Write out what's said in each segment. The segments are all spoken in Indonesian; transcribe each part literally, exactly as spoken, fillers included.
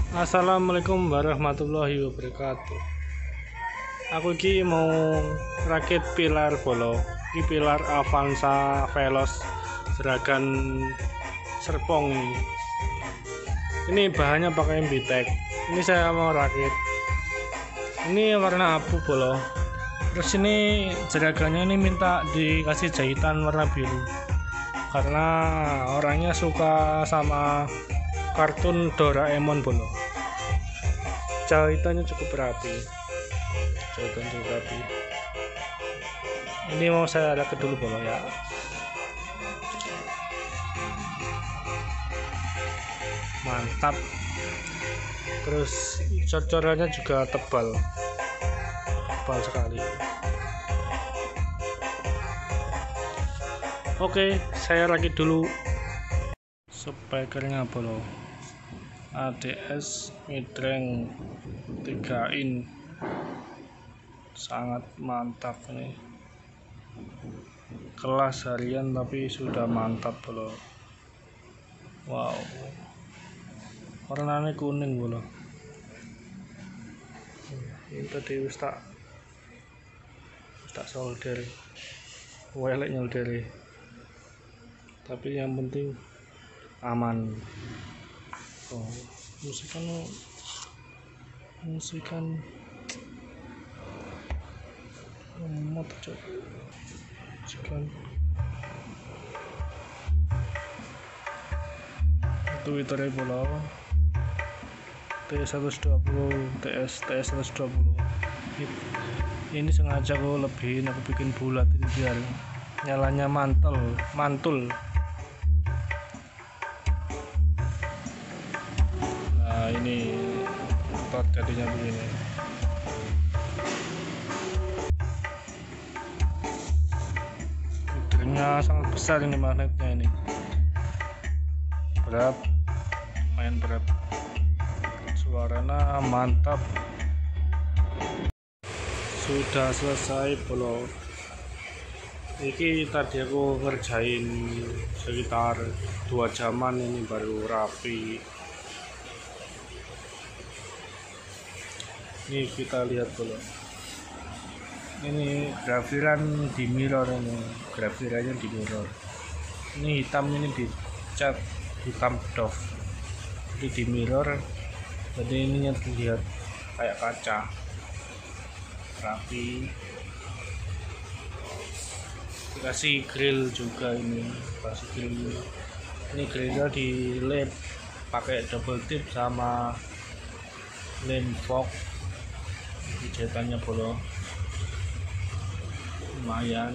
Assalamualaikum warahmatullahi wabarakatuh. Aku iki mau rakit pilar bolo. Iki pilar Avanza Veloz Juragan Serpong ini. Ini bahannya pakai Mbitek. Ini saya mau rakit. Ini warna abu bolo. Terus ini jeragannya ini minta dikasih jahitan warna biru. Karena orangnya suka sama kartun Doraemon bolo. Jahitannya cukup rapi. Jahitan cukup rapi. Ini mau saya rakit dulu bolo ya. Mantap. Terus cor-corannya juga tebal. Tebal sekali. Oke, saya rakit dulu. Speakernya bolo. A D S Midrange tiga in, sangat mantap nih, kelas harian tapi sudah mantap bolo. Wow, warnanya kuning bolo. Ini tadi wis tak wis tak solder, welek nyolderi, tapi yang penting aman. Oh, musikan musikan motor cok musikan Twitternya bola T S seratus dua puluh T S T S seratus dua puluh. Ini sengaja aku lebihin, aku bikin bulat ini biar nyalanya mantul mantul. Nah ini tot jadinya begini. Filternya sangat besar ini, magnetnya ini berat, main berat, suaranya mantap. Sudah selesai bolo. Ini tadi aku ngerjain sekitar dua jaman, ini baru rapi. Ini kita lihat dulu. Ini grafiran di mirror, ini grafirannya di mirror. Ini hitam, ini dicat hitam doff. Jadi di mirror, jadi ininya terlihat kayak kaca. Rapi. Dikasih grill juga ini, kasih grill. Ini grillnya di lem pakai double tip sama lem fog. Jahitannya bolo lumayan.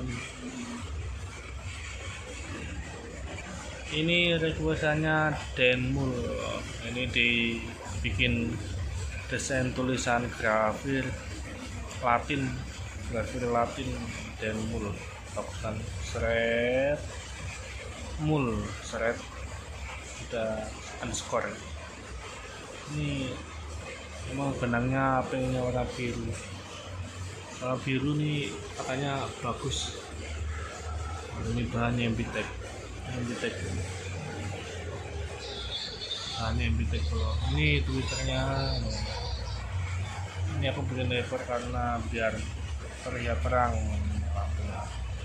Ini requestannya Denmul. Ini dibikin desain tulisan grafir Latin, grafir Latin Denmul. Tokosan seret mul seret udah underscore. Ini emang benangnya pengennya warna biru. Warna biru nih katanya bagus. Ini bahannya Mbitek, Mbitek. Bahannya Mbitek bolo. Ini twitternya. Ini aku bikin lebar karena biar terlihat terang lampunya.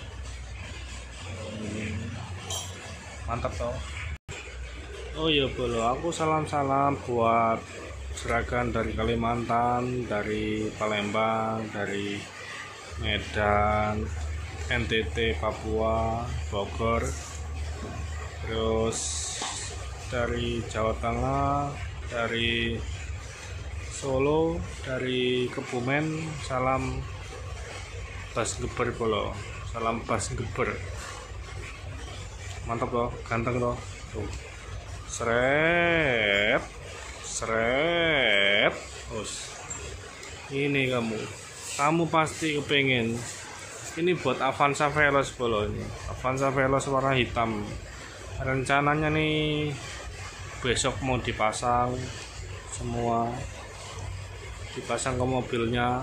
Ini mantap toh. Oh iya bolo, aku salam-salam buat Juragan dari Kalimantan, dari Palembang, dari Medan, N T T, Papua, Bogor, terus dari Jawa Tengah, dari Solo, dari Kebumen. Salam Bas Geber bolo, salam Bas Geber. Mantap loh, ganteng loh. Tuh. Seret. Seret, us. Ini kamu, kamu pasti kepengen. Ini buat Avanza Veloz bolo, ini Avanza Veloz warna hitam. Rencananya nih besok mau dipasang semua, dipasang ke mobilnya.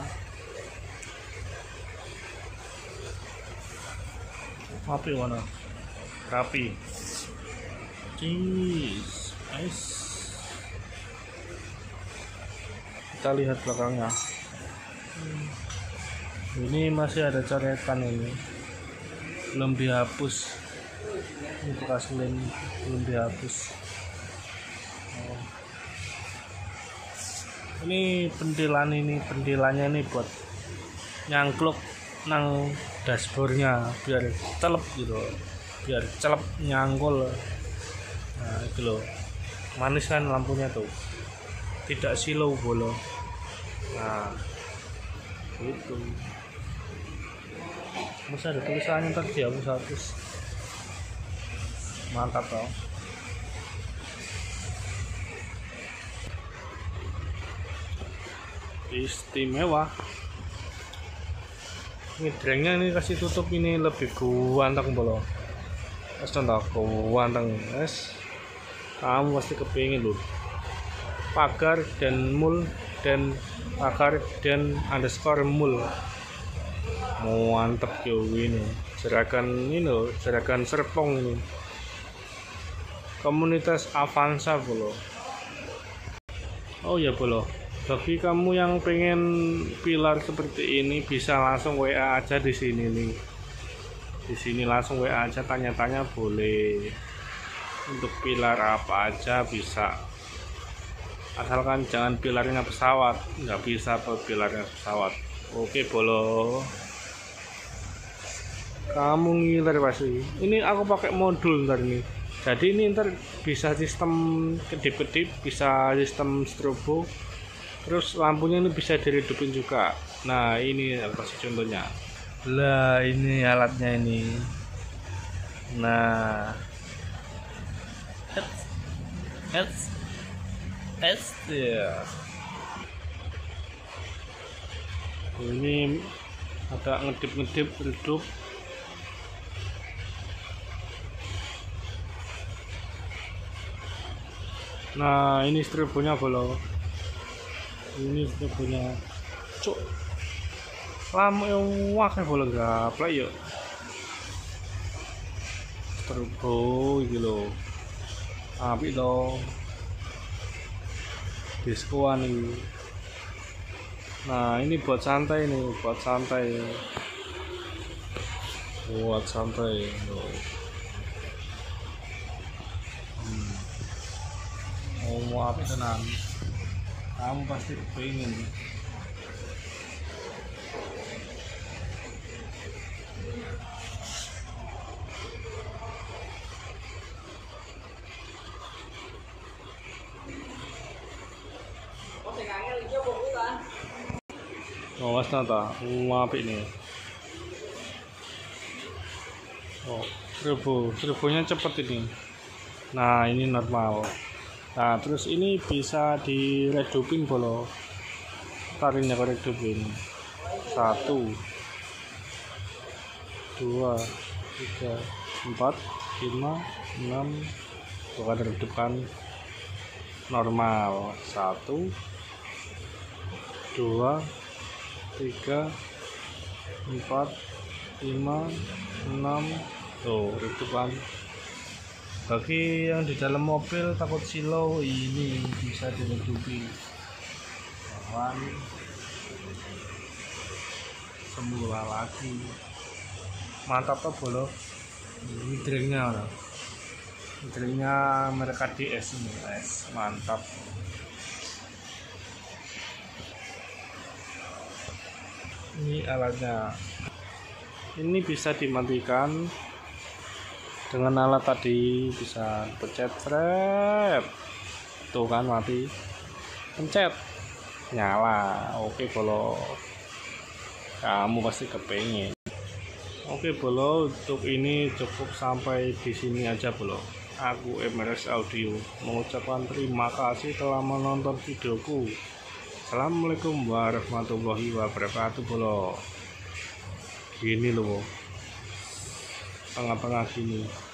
Rapi mana? Rapi. Cheese, nice. kita lihat belakangnya. Ini masih ada coretan, ini belum dihapus, ini bekas lem belum dihapus. Oh. Ini pendilan, ini pendilannya ini buat nyangkluk nang dashboardnya biar celep gitu, biar celep nyangkul. Nah itu loh, manis kan lampunya tuh, tidak silau bolong. Nah itu masih ada tulisannya tadi, aku hapus. Mantap toh. Istimewa. Ini drengnya ini kasih tutup ini lebih ganteng bolo. Es contoh ganteng es. Kamu pasti kepingin loh. Pagar dan mul dan pagar dan underscore mul. Mantep yo ini. Jeragan ini loh, jeragan Serpong ini. Komunitas Avanza bolo. Oh ya bolo. Bagi kamu yang pengen pilar seperti ini bisa langsung W A aja di sini nih. Di sini langsung W A aja, tanya-tanya boleh. Untuk pilar apa aja bisa. Asalkan jangan pilarnya pesawat, nggak bisa pilarnya pesawat. Oke bolo. Kamu ngiler pasti. Ini aku pakai modul ntar nih. Jadi ini ntar bisa sistem kedip-kedip, bisa sistem strobo. Terus lampunya ini bisa diredupin juga. Nah ini kasih contohnya. Lah ini alatnya ini. Nah, it's, it's, it's, ya. Ini ada ngedip-ngedip, redup. Nah ini strobonya bolo. Ini sudah punya cuk lama yang wakil boleh gaplak yuk turbo gitu api dong diskoan ini. Nah ini buat santai nih, buat santai buat santai hmm. Oh mau api tenang, kamu pasti pengen. Oh, mas nata, apik nih. Oh, serbu, serbunya cepet ini. Nah, ini normal. Nah, terus ini bisa diredupin bolo. Taringnya redupin. Satu, dua, tiga, empat, lima, enam. Bukan redupkan normal. Satu, dua, tiga, empat, lima, enam. Tuh, redupan. Bagi yang di dalam mobil takut silau, ini bisa diredupi. Kawan semula lagi. Mantap tuh bolo. Ini drinknya, drinknya mereka D S ini, guys. Mantap. Ini alatnya. Ini bisa dimatikan dengan alat tadi, bisa pencet thread. Tuh kan mati. Pencet nyala. Oke bolo. Kamu pasti kepengen. Oke bolo, untuk ini cukup sampai di sini aja bolo. Aku M R S Audio mengucapkan terima kasih telah menonton videoku. Assalamualaikum warahmatullahi wabarakatuh bolo. Gini loh, tengah-tengah gini.